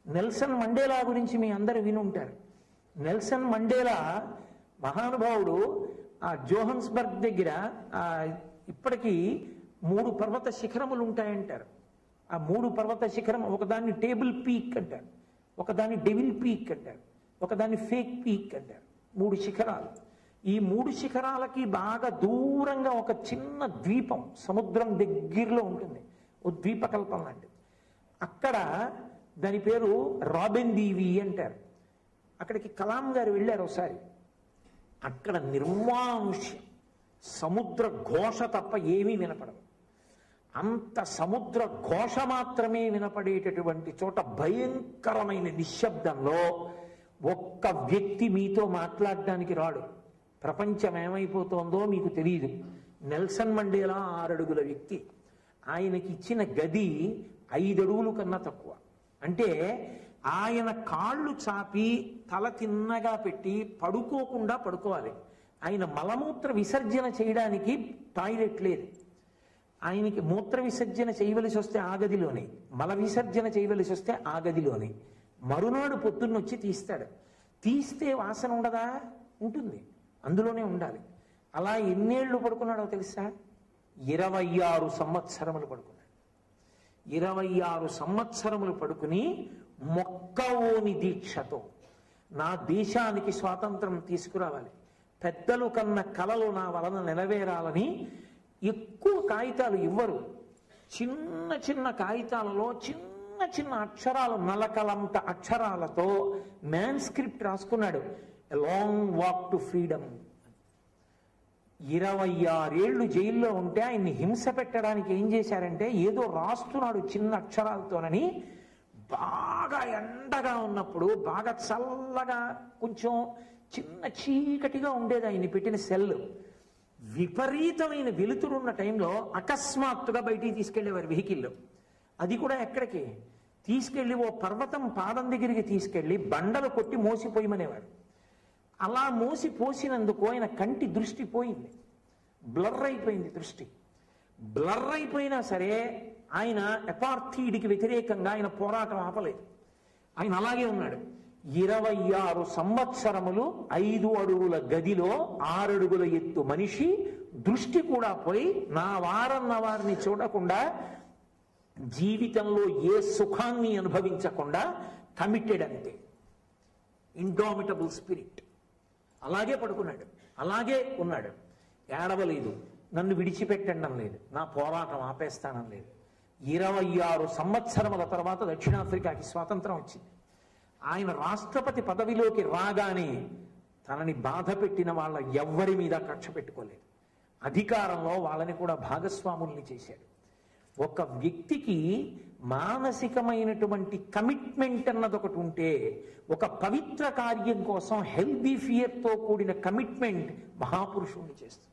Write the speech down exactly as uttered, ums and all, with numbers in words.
Nelson Mandela గురించి మీ అందరూ వినుంటారు. నెల్సన్ మండేలా మహానుభావుడు ఆ జోహన్స్బర్గ్ దగ్గర ఆ ఇప్పటికీ మూడు పర్వత శిఖరములు ఉంటాయంటారు. ఆ మూడు పర్వత శిఖరం, ఒకదాన్ని టేబుల్ పీక్ అంటారు, ఒకదాన్ని డెవిల్ పీక్ అంటారు, ఒకదాన్ని ఫేక్ పీక్ అంటారు. మూడు శిఖరాలు. ఈ మూడు శిఖరాలకి బాగా దూరంగా ఒక చిన్న ద్వీపం సముద్రం దగ్గరలో ఉంటుంది, ఓ ద్వీపకల్పం లాంటిది. అక్కడ దాని పేరు రాబిన్ దీవి అంటారు. అక్కడికి కలాం గారు వెళ్ళారు ఒకసారి. అక్కడ నిర్మానుష్యం, సముద్ర ఘోష తప్ప ఏమీ వినపడదు. అంత సముద్ర ఘోష మాత్రమే వినపడేటటువంటి చోట భయంకరమైన నిశ్శబ్దంలో ఒక్క వ్యక్తి మీతో మాట్లాడడానికి రాడు. ప్రపంచం ఏమైపోతుందో మీకు తెలియదు. నెల్సన్ మండేలా ఆరడుగుల వ్యక్తి. ఆయనకి ఇచ్చిన గది ఐదడుగులు కన్నా తక్కువ. అంటే ఆయన కాళ్ళు చాపి తల తిన్నగా పెట్టి పడుకోకుండా పడుకోవాలి. ఆయన మలమూత్ర విసర్జన చేయడానికి టాయిలెట్ లేదు. ఆయనకి మూత్ర విసర్జన చేయవలసి వస్తే ఆ గదిలోనే, మల విసర్జన చేయవలసి వస్తే ఆ గదిలోనే. మరునాడు పొద్దున్నొచ్చి తీస్తాడు. తీస్తే వాసన ఉండదా? ఉంటుంది, అందులోనే ఉండాలి. అలా ఎన్నేళ్లు పడుకున్నాడో తెలుసా? ఇరవై ఆరు సంవత్సరములు పడుకున్నాడు. ఇరవై ఆరు సంవత్సరములు పడుకుని మొక్కవోని దీక్షతో నా దేశానికి స్వాతంత్రం తీసుకురావాలి, పెద్దలు కన్న కలలు నా వలన నెరవేరాలని. ఎక్కువ కాగితాలు ఇవ్వరు, చిన్న చిన్న కాగితాలలో చిన్న చిన్న అక్షరాలు, నలకలంత అక్షరాలతో మ్యాన్స్క్రిప్ట్ రాసుకున్నాడు, a long walk to freedom. ఇరవై ఆరేళ్లు జైల్లో ఉంటే ఆయన్ని హింస పెట్టడానికి ఏం చేశారంటే, ఏదో రాస్తున్నాడు చిన్న అక్షరాలతోనని, బాగా ఎండగా ఉన్నప్పుడు, బాగా చల్లగా కొంచెం చిన్న చీకటిగా ఉండేది ఆయన్ని పెట్టిన సెల్. విపరీతమైన వెలుతురున్న టైంలో అకస్మాత్తుగా బయటికి తీసుకెళ్లేవారు వెహికల్లో. అది కూడా ఎక్కడికి తీసుకెళ్లి ఓ పర్వతం పాదం దగ్గరికి తీసుకెళ్లి బండలు కొట్టి మోసిపోయమనేవారు. అలా మోసి పోసినందుకు ఆయన కంటి దృష్టి పోయింది, బ్లర్ అయిపోయింది దృష్టి. బ్లర్ అయిపోయినా సరే ఆయన అపార్థీడికి వ్యతిరేకంగా ఆయన పోరాటం ఆపలేదు. ఆయన అలాగే ఉన్నాడు. ఇరవై ఆరు సంవత్సరములు ఐదు అడుగుల గదిలో ఆరడుగుల ఎత్తు మనిషి, దృష్టి కూడా పోయి నా వారన్న వారిని చూడకుండా, జీవితంలో ఏ సుఖాన్ని అనుభవించకుండా కమిటెడ్ అంతే. Indomitable spirit. అలాగే పడుకున్నాడు, అలాగే ఉన్నాడు. ఏడవలేదు, నన్ను విడిచిపెట్టడం లేదు, నా పోరాటం ఆపేస్తానం లేదు. ఇరవై ఆరు సంవత్సరముల తర్వాత దక్షిణాఫ్రికాకి స్వాతంత్రం వచ్చింది. ఆయన రాష్ట్రపతి పదవిలోకి రాగానే తనని బాధ పెట్టిన వాళ్ళ ఎవ్వరి మీద కక్ష పెట్టుకోలేదు. అధికారంలో వాళ్ళని కూడా భాగస్వాముల్ని చేశాడు. ఒక వ్యక్తికి మానసికమైనటువంటి కమిట్మెంట్ అన్నది ఒకటి ఉంటే, ఒక పవిత్ర కార్యం కోసం హెల్దీ ఫియర్తో కూడిన కమిట్మెంట్ మహాపురుషుణ్ణి చేస్తుంది.